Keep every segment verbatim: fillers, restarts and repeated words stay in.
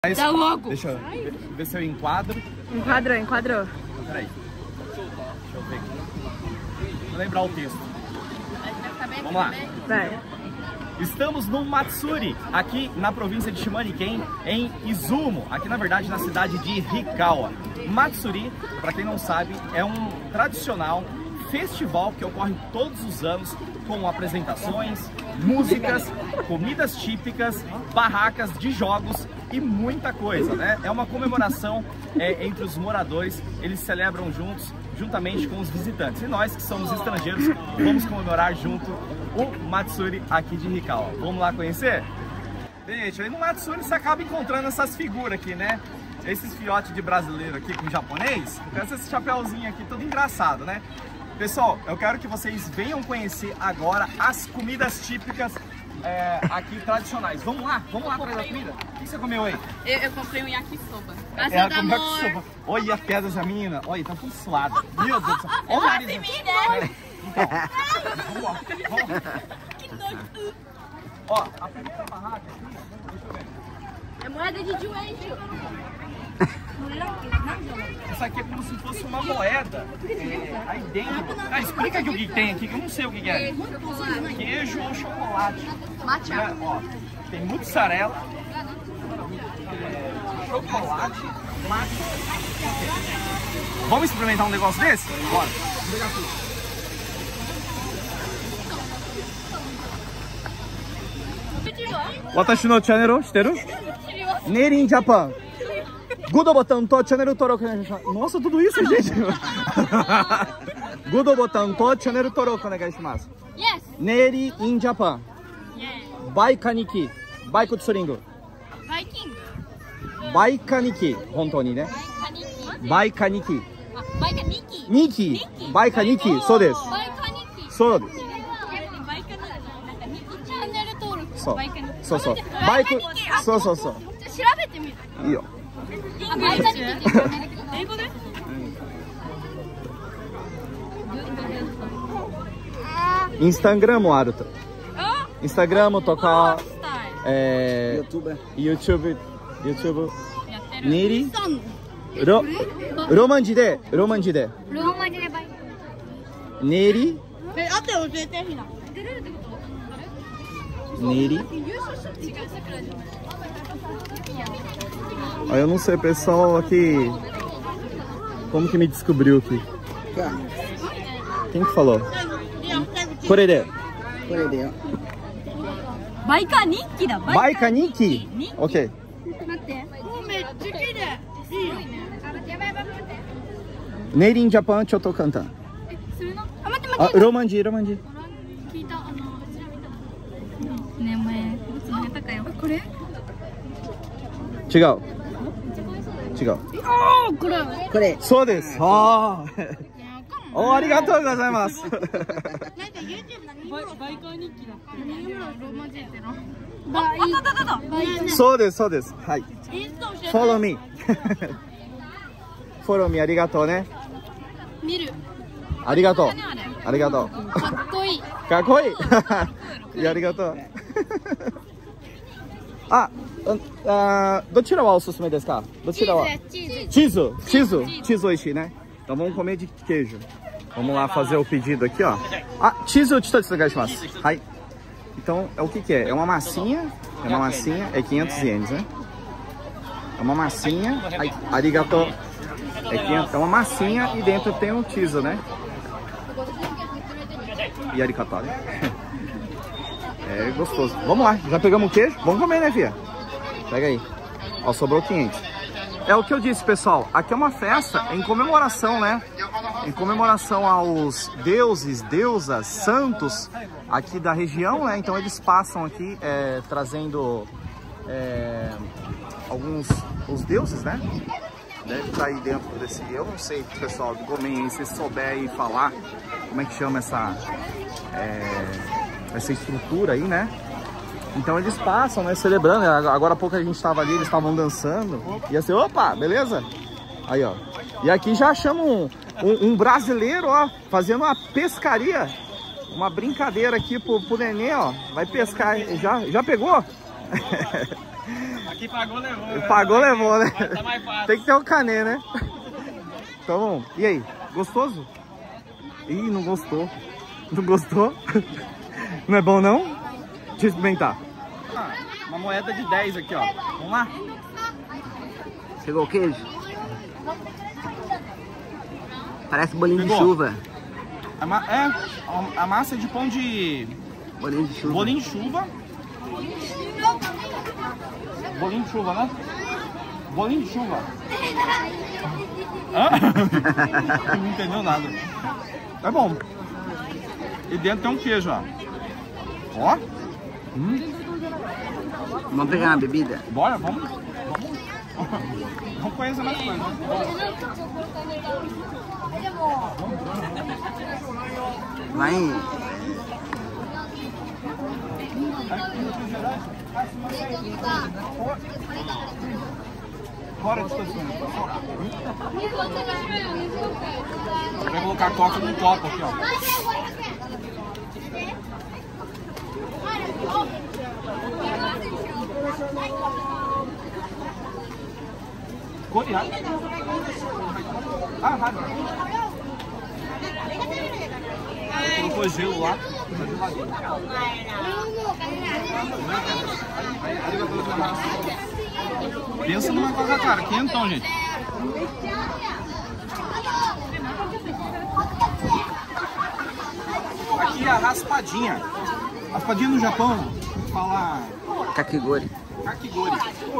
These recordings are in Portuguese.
Mas, Tá louco? Deixa eu ver, ver se eu enquadro. Enquadrou, enquadrou. Peraí. Deixa eu ver aqui. Vou lembrar o texto. Vamos lá. Vai. Estamos no Matsuri, aqui na província de Shimaniken, em Izumo, aqui na verdade na cidade de Hikawa. Matsuri, para quem não sabe, é um tradicional festival que ocorre todos os anos com apresentações, músicas, comidas típicas, barracas de jogos e muita coisa, né? É uma comemoração é, entre os moradores, eles celebram juntos, juntamente com os visitantes. E nós, que somos estrangeiros, vamos comemorar junto o Matsuri aqui de Hikawa. Vamos lá conhecer? Gente, aí no Matsuri você acaba encontrando essas figuras aqui, né? Esses fiotes de brasileiro aqui com japonês, com esse chapéuzinho aqui todo engraçado, né? Pessoal, eu quero que vocês venham conhecer agora as comidas típicas é, aqui tradicionais. Vamos lá, vamos lá atrás da comida. O que você comeu aí? Eu, eu comprei um yakisoba. É, ela comeu yakisoba. Olha as pedras da menina. Olha, tá tudo suado. Meu Deus do céu. Olha o nariz. Então, vamos lá. Vamos lá. Que nojo. Ó, a primeira barraca aqui, deixa eu ver. É moeda de joelho. Isso aqui é como se fosse uma moeda. É, aí dentro. Ah, explica aqui o que tem aqui, que eu não sei o que é. Queijo ou chocolate. Matcha. É, ó, tem mussarela, é, chocolate, matcha. Vamos experimentar um negócio desse? Bora. Vamos pegar tudo. Watashi no channel, shiteru? Neri in Japan. Good botão to channel toroku. Nossa, tudo isso, gente. Good botão to channel toroku onegai shimasu. Yes. Neri in Japan. Yeah. Bai kaniki. Bai kutsuringu. Viking. Bai kaniki. Hontou ni ne. Bai kaniki. Bai kaniki. Niki. Bai kaniki. So desu. Bai kaniki. So desu. そうそうそうバイクそうそうそう調べてみる。 いいよあ、バイカニキって英語で？ インスタグラムもあるとインスタグラムとかえー YouTube YouTube ネリロロマンジでロマンジでローマ字でバイネリえ、あと教えてひな。 Neri. Ah, eu não sei, pessoal aqui. Como que me descobriu aqui? Quem que falou? Korede. Korede. Baika Nikki da. Baika Nikki. Ok. Neri in Japan, choto kantan. Ah, Romanji, Romanji. これ？ 違う。違う。 ああ、これ。 これ。 そうです。ああ。お、ありがとうございます。 バイカ日記だ。ローマ字っての。あ、あったあったあった。 そうですそうです。はい。Follow me。Follow me ありがとうね。 見る。 ありがとう。ありがとう。 かっこいい。 かっこいい。いやありがとう。あ、あ、どちらはおすすめですか？どちらは？チーズ。チーズ。チーズ。チーズ oishi, né? Então vamos comer de queijo. Vamos lá fazer o pedido aqui, ó. Ah, cheese eu te desligashimasu. Hai. Então, é o que que é? É uma massinha. É uma massinha. É quinhentos ienes, né? É uma massinha. Ai, arigato. É quinhentos. É uma massinha e dentro tem um cheese, né? E arigato, né? É gostoso. Vamos lá, já pegamos o queijo? Vamos comer, né, filha? Pega aí. Ó, sobrou quinhentos. É o que eu disse, pessoal. Aqui é uma festa em comemoração, né? Em comemoração aos deuses, deusas, santos aqui da região, né? Então eles passam aqui é, trazendo é, alguns os deuses, né? Deve estar aí dentro desse... Eu não sei, pessoal, do Gomen, se souber aí falar como é que chama essa... É, essa estrutura aí, né? Então eles passam, né? Celebrando. Agora há pouco a gente estava ali, eles estavam dançando. E assim, opa, beleza? Aí, ó. E aqui já achamos um, um, um brasileiro, ó, fazendo uma pescaria. Uma brincadeira aqui pro, pro neném, ó. Vai pescar. Já, já pegou? Quem pagou levou. Né? Pagou levou, né? Tá mais fácil. Tem que ter o canê, né? Então, bom. E aí? Gostoso? Ih, não gostou. Não gostou? Não é bom, não? Deixa eu experimentar. Ah, uma moeda de dez aqui, ó. Vamos lá? Chegou o queijo? Parece bolinho Pegou. de chuva. A ma é, a massa é de pão de... Bolinho de chuva. Bolinho de chuva. Bolinho de chuva, né? Bolinho de chuva. Hã? Não entendeu nada. É bom. E dentro tem um queijo, ó. Ó. Hum. Vamos pegar uma bebida? Bora, vamos. Vamos. Vamos conhecer mais coisas. Vai. Bora de estacionamento. Vai colocar a coca num copo aqui, ó. Coreano? Ah, rádio. Colocou gelo lá. Pensa numa coca cara, quentão, gente. Aqui é a raspadinha. Raspadinha no Japão fala Kakigori. kakigori.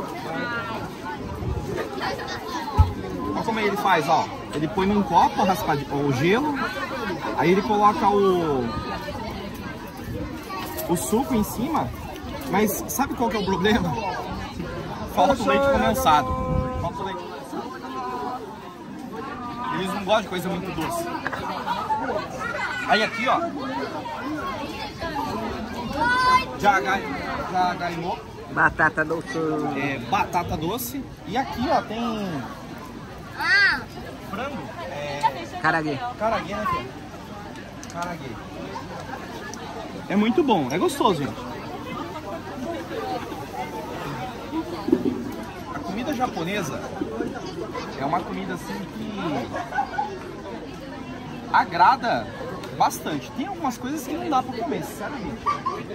Olha como ele faz, ó. Ele põe num copo raspadinho, o gelo, aí ele coloca o o suco em cima, mas sabe qual que é o problema? Falta o leite condensado. Falta o leite condensado. Eles não gostam de coisa muito doce. Aí aqui, ó. Jagaimô. Batata doce. É, batata doce. E aqui, ó, tem frango. É, Karaguê. Karaguê, né, filho? Karaguê. É muito bom, é gostoso, gente. A comida japonesa é uma comida assim que agrada bastante. Tem algumas coisas que não dá pra comer, sinceramente.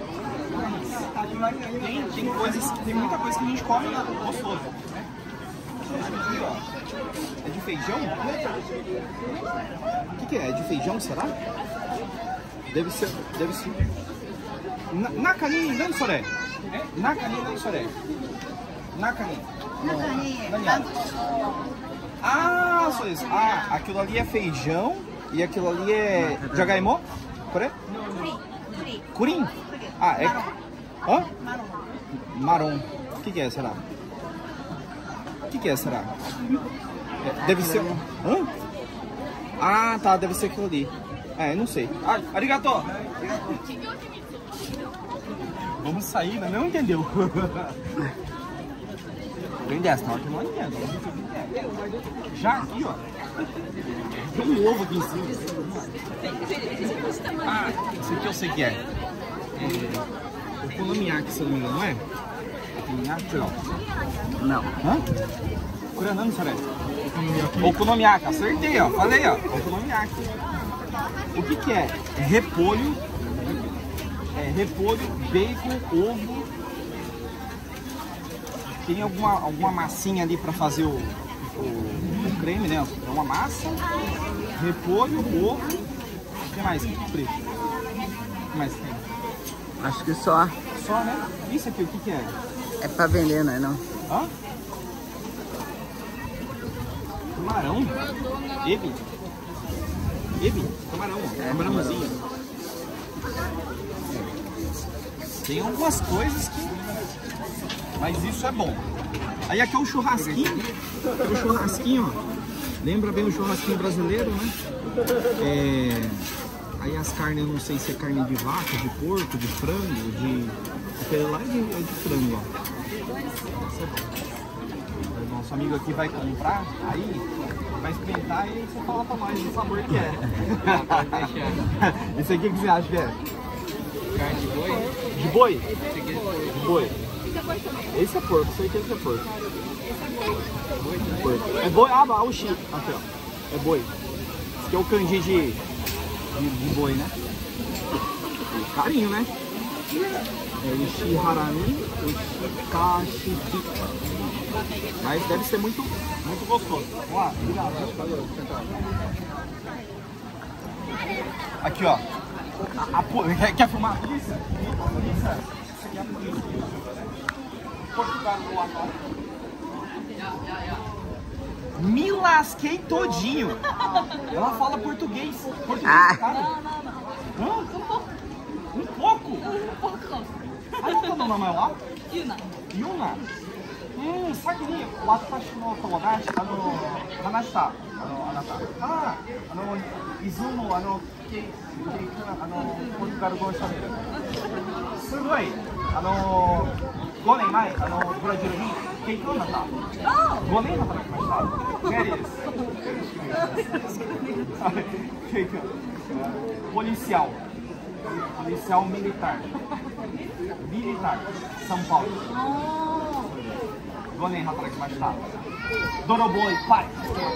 Tem, tem coisas, tem muita coisa que a gente come gostoso. Aqui, ó, é de feijão? O que, que é? É de feijão, será? Deve ser, deve ser. Na, nakani, não sore. Nakani, não sore. Nakani. Nakani. Ah, só isso. Ah, aquilo ali é feijão e aquilo ali é jagaimô? Kore? Kurin. Ah, é. Hã? Marrom. O que, que é, será? O que, que é, será? É, deve ser. Hã? Ah, tá, deve ser aquilo ali. É, não sei. Ah, arigato! Vamos sair, mas não entendeu. Vem dessa, não, que não entendo. Já aqui, ó. Tem um ovo aqui em cima. Ah, esse aqui eu sei que é. É okonomiyaki, se eu não me engano, não é? Okonomiyaki, não. Não. Hã? Coreano, não será? Okonomiyaki, acertei, ó. Falei, ó. Okonomiyaki. O que que é? É repolho. É repolho, bacon, ovo. Tem alguma, alguma massinha ali pra fazer o, o, o creme, né? É uma massa, repolho, ovo. O que mais? O que mais tem? Acho que só. Só, né? Isso aqui, o que que é? É pra vender, não é não? Hã? Camarão? Ebi? Ebi? Camarão, ó. Camarãozinho. Tem algumas coisas que... Mas isso é bom. Aí aqui é o churrasquinho. O churrasquinho, ó. Lembra bem o churrasquinho brasileiro, né? É... Aí as carnes, eu não sei se é carne de vaca, de porco, de frango, de... Aquele lá é de, é de frango, ó. Isso é bom. O nosso amigo aqui vai comprar, aí vai experimentar e você fala pra nós o sabor que é. Isso aqui, o que você acha que é? Carne de boi? De boi? Esse aqui é De boi. Esse é porco, certeza que é porco. porco. É boi, ah, o chi. Aqui, ó. É boi. Esse aqui é o kanji de, de, de boi, né? Carinho, né? É o Ishi Harami, o Shikashiki. Mas deve ser muito, muito gostoso. Vamos lá, obrigado. Aqui, ó. A, a, quer, quer filmar a polícia? Polícia. Isso aqui é a polícia. Portugal no agora. Me lasquei todinho. Ela fala português. Português, ah. Cara. Hã? Um pouco? Um pouco. Ah, não tá no nome lá? Yuna. Yuna? Hum, sabe watashi no tomodachi, ano, hanashita, ano, anata. Ah, ano, Izumo, ano, kei, kei, ano, Portugal go shaberu. Sugoi, ano,ごねんまえ、あの、ブラジルにケイクをなった。ごねん働きました。メリーです。ケイク。Policial. Policial militar. Militar. São Paulo. ごねん働きました。泥棒いっぱい。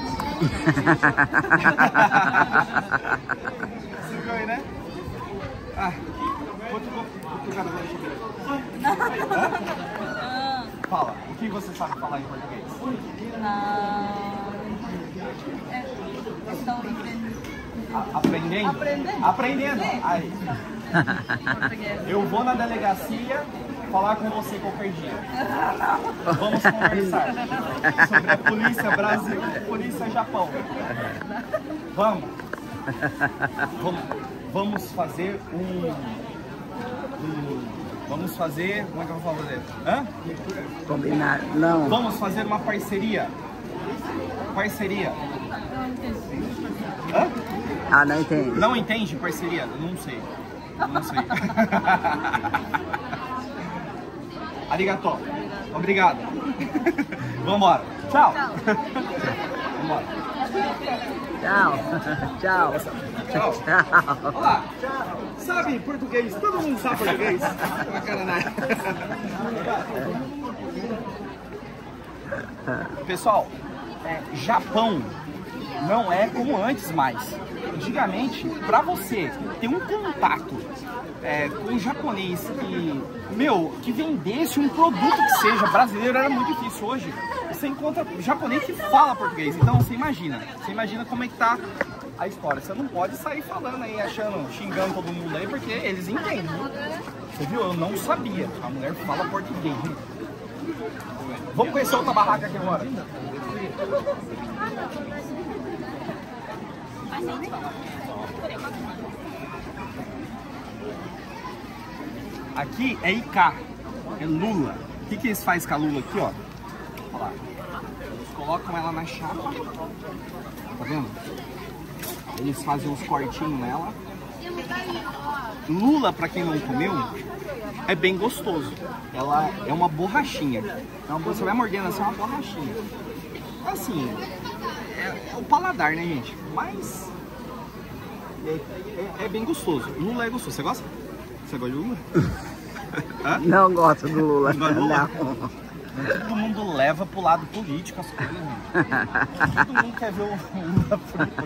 すごいね。あ、Portugal go shaberu. Fala, o que você sabe falar em português? Não. Estou aprendendo. Aprendendo? Aprendendo. Aí. Eu vou na delegacia falar com você qualquer dia. Vamos conversar sobre a polícia Brasil e polícia Japão. Vamos. Vamos, vamos fazer um... um Vamos fazer... Como é que eu vou fazer? Hã? Combinar, não. Vamos fazer uma parceria. Parceria. Hã? Ah, não entende. Não entende parceria? Não sei. Não sei. Arigato. Obrigado. Vambora. Tchau. Vambora. Tchau. Tchau. Tchau. Tchau. Olá. Sabe português? Todo mundo sabe português. Pessoal, é, Japão não é como antes mais. Antigamente, para você ter um contato é, com um japonês que, meu, que vendesse um produto que seja brasileiro era muito difícil. Hoje você encontra japonês que fala português. Então você imagina, você imagina como é que tá a história. Você não pode sair falando aí, achando, xingando todo mundo aí, porque eles entendem. Você viu? Eu não sabia. A mulher fala português. Vamos conhecer outra barraca aqui agora. Aqui é Icá, é lula. O que, que eles fazem com a lula aqui, ó? Olha lá. Eles colocam ela na chapa. Tá vendo? Eles fazem uns cortinhos nela. Lula, pra quem não comeu, é bem gostoso. Ela é uma borrachinha. Então você vai mordendo assim, é uma borrachinha. Assim, é, é o paladar, né, gente? Mas é, é, é bem gostoso. Lula é gostoso. Você gosta? Você gosta de lula? Não gosto do lula. Não gosta do lula? Não. Todo mundo leva pro lado político as coisas, né? Todo mundo quer ver o Lula frito.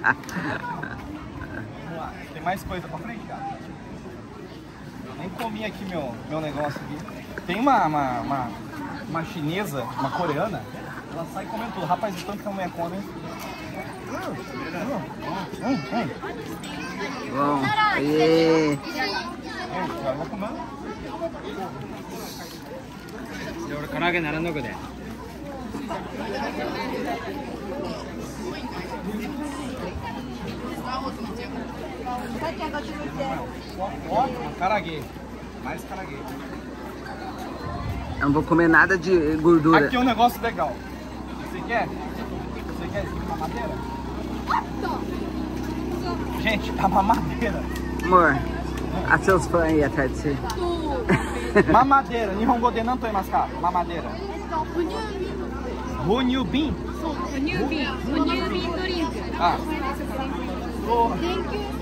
Vamos lá, tem mais coisa pra frente, cara? Eu nem comi aqui meu, meu negócio aqui. Tem uma, uma, uma, uma chinesa, uma coreana, ela sai comendo tudo. Rapaz, de tanto que a mulher come, hein? Hum, hum, hum. Bom, e... Eu vou comendo. Ó, caraguê. Mais caraguê. Eu não vou comer nada de gordura. Aqui é um negócio legal. Você quer? Você quer esse mamadeira? Gente, a mamadeira. Amor, a seus fãs aí atrás de si. Mamadeira, Nihongo de não tô mascar. Mamadeira. Hunyubin. Hunyubin. Hunyubin drink. Ah. Thank you.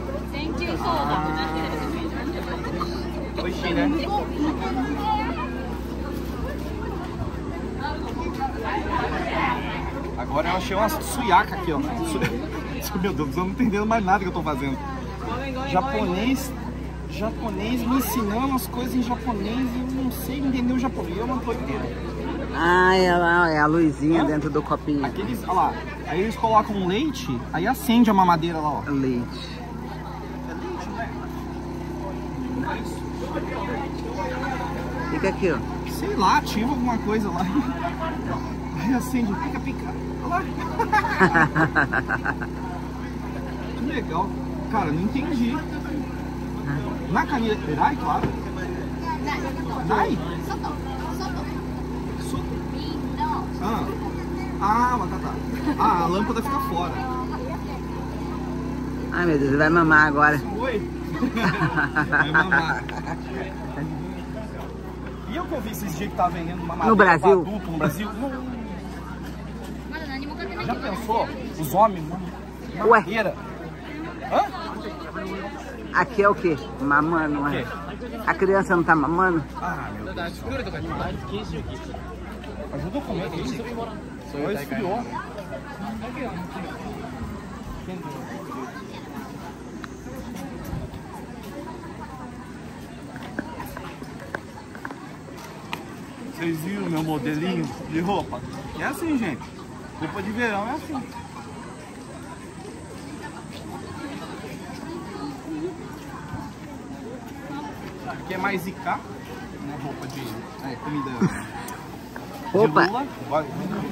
Thank you soda. Oishi, né? Agora eu achei uma suiaca aqui, ó. Su... Meu Deus, eu não tô entendendo mais nada que eu tô fazendo. Japonês, japonês me ensinando as coisas em japonês e eu não sei entender o japonês, eu não tô entendendo. Ah, é, lá, é a luzinha Hã? dentro do copinho. Aqueles, olha lá, aí eles colocam leite, aí acende a mamadeira lá, ó. Leite. É leite, né? Fica aqui, ó. Sei lá, ativa alguma coisa lá. Aí acende, pica, pica. Olha lá. Que legal. Cara, não entendi. Na caneta, Erai, claro. Dai? Ah, ah, batata. Ah, a lâmpada fica fora. Ai, meu Deus, ele vai mamar agora. Oi. Vai mamar. E eu que eu vi esses dias que tava vendendo uma madeira No Brasil? adulto no Brasil. Não. Já pensou? Os homens, uma Ué. madeira. Hã? Aqui é o quê? Mamando, O quê? né? A criança não tá mamando? Ah, meu Deus. Ajuda a comer aqui. Só esfriou. Vocês viram meu modelinho de roupa? É assim, gente. Roupa de verão é assim. Aqui é mais I K, né? Roupa de é, comida de Opa! lula. Vai.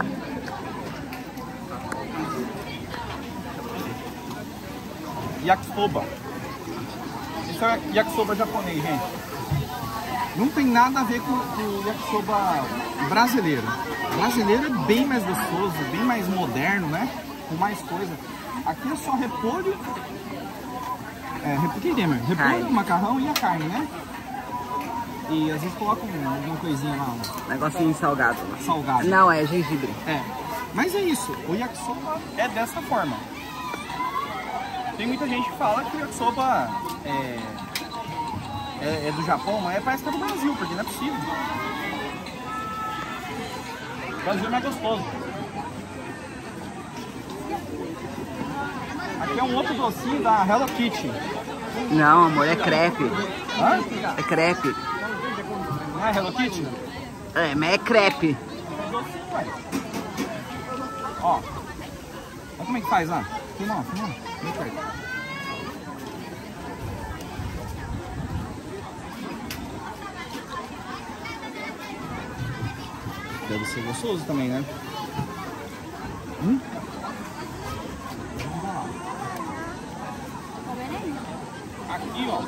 Yakisoba. Esse é o yakisoba japonês, gente. Não tem nada a ver com o yakisoba brasileiro. O brasileiro é bem mais gostoso, bem mais moderno, né? Com mais coisa. Aqui é só repolho. É, repolho, repolho, Carne. macarrão e a carne, né? E às vezes colocam alguma coisinha lá, um Negocinho salgado. salgado. Não, é gengibre. É. Mas é isso, o yakisoba é dessa forma. Tem muita gente que fala que o yakisoba é, é, é do Japão, mas parece que é do Brasil, porque não é possível. O Brasil é mais gostoso. Aqui é um outro docinho da Hello Kitty. Não, amor, é crepe. Hã? É crepe. Não é Hello Kitty? É, mas é crepe. Ué. Ó. Olha como é que faz, ó. Filma, filma. Vem perto. Deve ser gostoso também, né? Hum? Aqui, ó.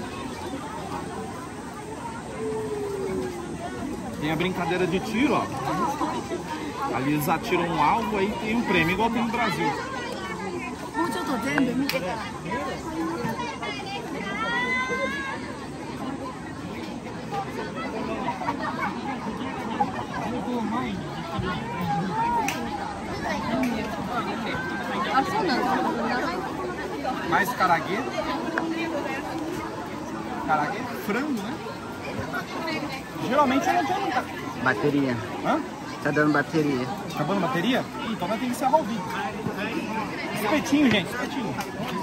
Tem a brincadeira de tiro, ó. Ali eles atiram um alvo, aí tem um prêmio, igual tem no Brasil. Mais caraguê. Caraguê, frango, né? Geralmente não adianta. Bateria. Hã? Tá dando bateria. Acabando a bateria? Ih, então vai ter que encerrar o vídeo. Espetinho, gente, espetinho.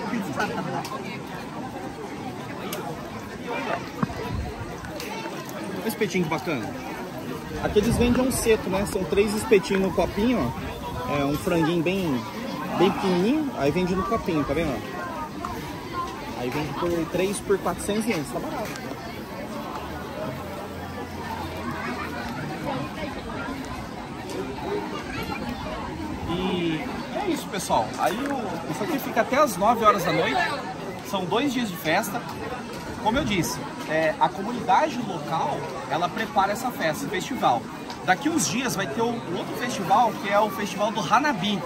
Olha o espetinho que bacana. Aqui eles vendem um seto, né? São três espetinhos no copinho, ó. É um franguinho bem, bem pequenininho, aí vende no copinho, tá vendo? Aí vende por três por quatrocentos ienes, tá barato. E é isso, pessoal. Aí o, isso aqui fica até as nove horas da noite. São dois dias de festa. Como eu disse, é, a comunidade local, ela prepara essa festa, esse festival. Daqui uns dias vai ter o, o outro festival, que é o festival do Hanabi.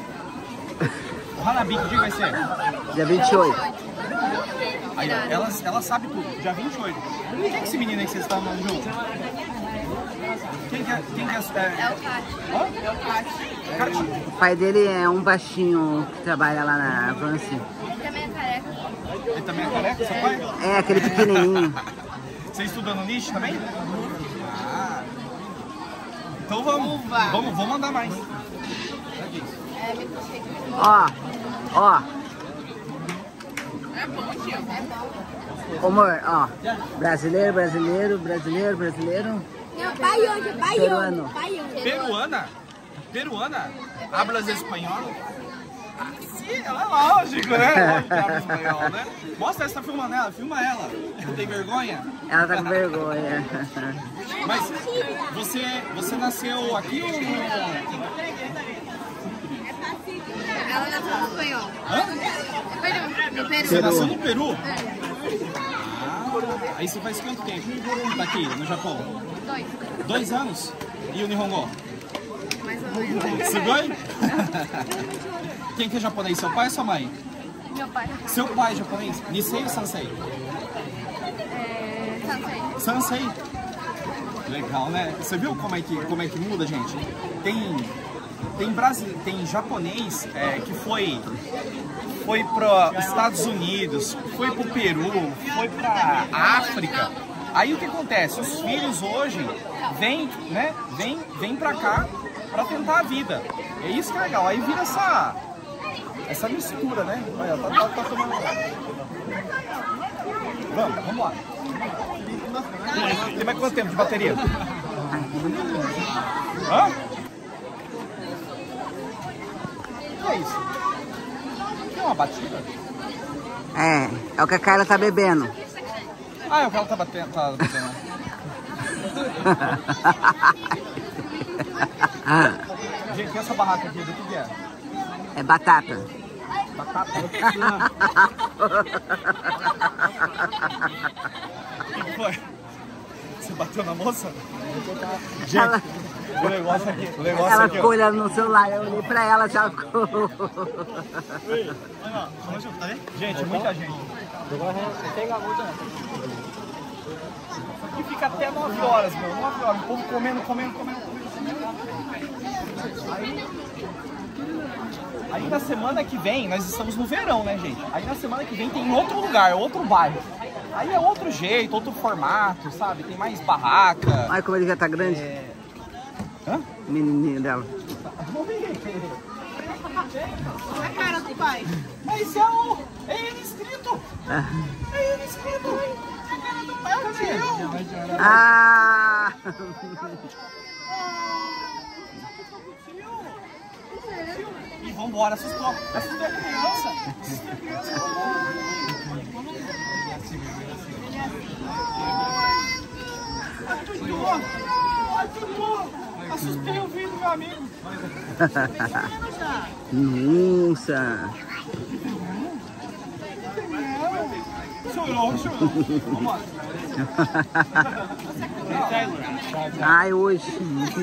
O Hanabi, que dia vai ser? Dia vinte e oito. Aí, ó, ela, ela sabe tudo, dia vinte e oito. Quem que é esse menino aí que vocês estão andando junto? Quem que é? Quem que é? É, É o Cássio. Hã? É o Cássio. Cássio. O pai dele é um baixinho que trabalha lá na Avance. Ele também é careca. Ele também é careca, seu pai? É, aquele pequenininho. Você estuda no nicho também? Ah. Então vamos, vamos, vamos mandar mais. Ó, ó. Amor, ó. Brasileiro, brasileiro, brasileiro, brasileiro. Peruano. Peruana? Peruana? Hablas espanhol? Ah, sim, é lógico, né? Lógico que habla espanhol, né? Mostra essa, tá filmando ela, filma ela. Não tem vergonha? Ela tá com vergonha. Mas você, você nasceu aqui ou no... Ela nasceu no espanhol. Hã? Peru. No Peru. Você nasceu no Peru? Ah, aí você faz quanto tempo? Tá aqui, no Japão? Dois. Dois anos? E o Nihongo? Mais ou menos. Sugoi? Quem que é japonês? Seu pai ou sua mãe? Meu pai. Seu pai é japonês? Nisei ou Sansei? É... Sansei. Sansei. Legal, né? Você viu como é que, como é que muda, gente? Tem, tem, Brasil, tem japonês é, que foi, foi para os Estados Unidos, foi para o Peru, foi para África. Aí o que acontece? Os filhos hoje vêm, né? Vêm, vêm para cá para tentar a vida. É isso que é legal. Aí vira essa, essa mistura, né? Olha, tá, tá, tá tomando. Vamos, vamos lá. Tem mais quanto tempo de bateria? Hã? O que é isso? Que é uma batida? É, é o que a Carla tá bebendo. Ah, é o que ela tá batendo. Tá batendo. Gente, essa barraca aqui, do que é? É batata. Batata? O que foi? Você bateu na moça? Gente, Ela, o negócio aqui, o negócio ela aqui, ficou ó. olhando no celular, eu olhei pra ela, já ficou. Gente, muita gente. E fica até nove horas, meu. nove horas. O povo comendo, comendo, comendo, comendo. Aí, aí na semana que vem, nós estamos no verão, né, gente? Aí na semana que vem tem outro lugar, outro bairro. Aí é outro jeito, outro formato, sabe? Tem mais barraca. Olha como ele já tá grande. É... Hã? O menininho dela. A cara do pai. Mas é o... É ele inscrito! É ele inscrito! É a cara do pai, cadê eu? Ah! E vambora, assustou. Assustou a criança. Assustou. Assustou. Assustei o vídeo, meu amigo. Nossa! Chorou, chorou. Vamos lá. Ai, hoje.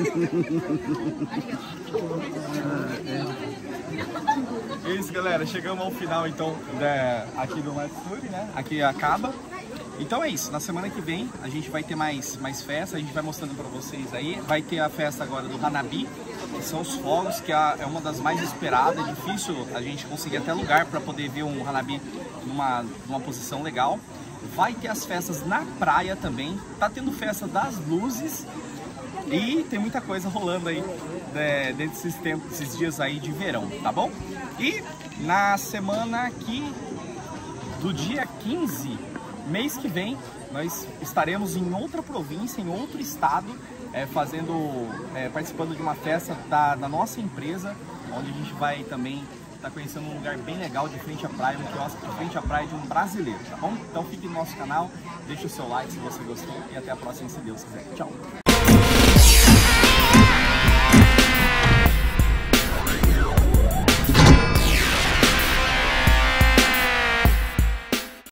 É isso, galera. Chegamos ao final, então, da, aqui do Matsuri, né? Aqui acaba. Então é isso. Na semana que vem a gente vai ter mais, mais festa. A gente vai mostrando pra vocês aí. Vai ter a festa agora do Hanabi, que são os fogos, que é uma das mais esperadas. É difícil a gente conseguir até lugar para poder ver um Hanabi numa, numa posição legal. Vai ter as festas na praia também. Tá tendo festa das luzes. E tem muita coisa rolando aí né, desses tempos, esses dias aí de verão, tá bom? E na semana aqui do dia quinze, mês que vem, nós estaremos em outra província, em outro estado, é, fazendo, é, participando de uma festa da, da nossa empresa, onde a gente vai também estar conhecendo um lugar bem legal de frente à praia, um quiosque de frente à praia de um brasileiro, tá bom? Então fique no nosso canal, deixe o seu like se você gostou e até a próxima, se Deus quiser. Tchau!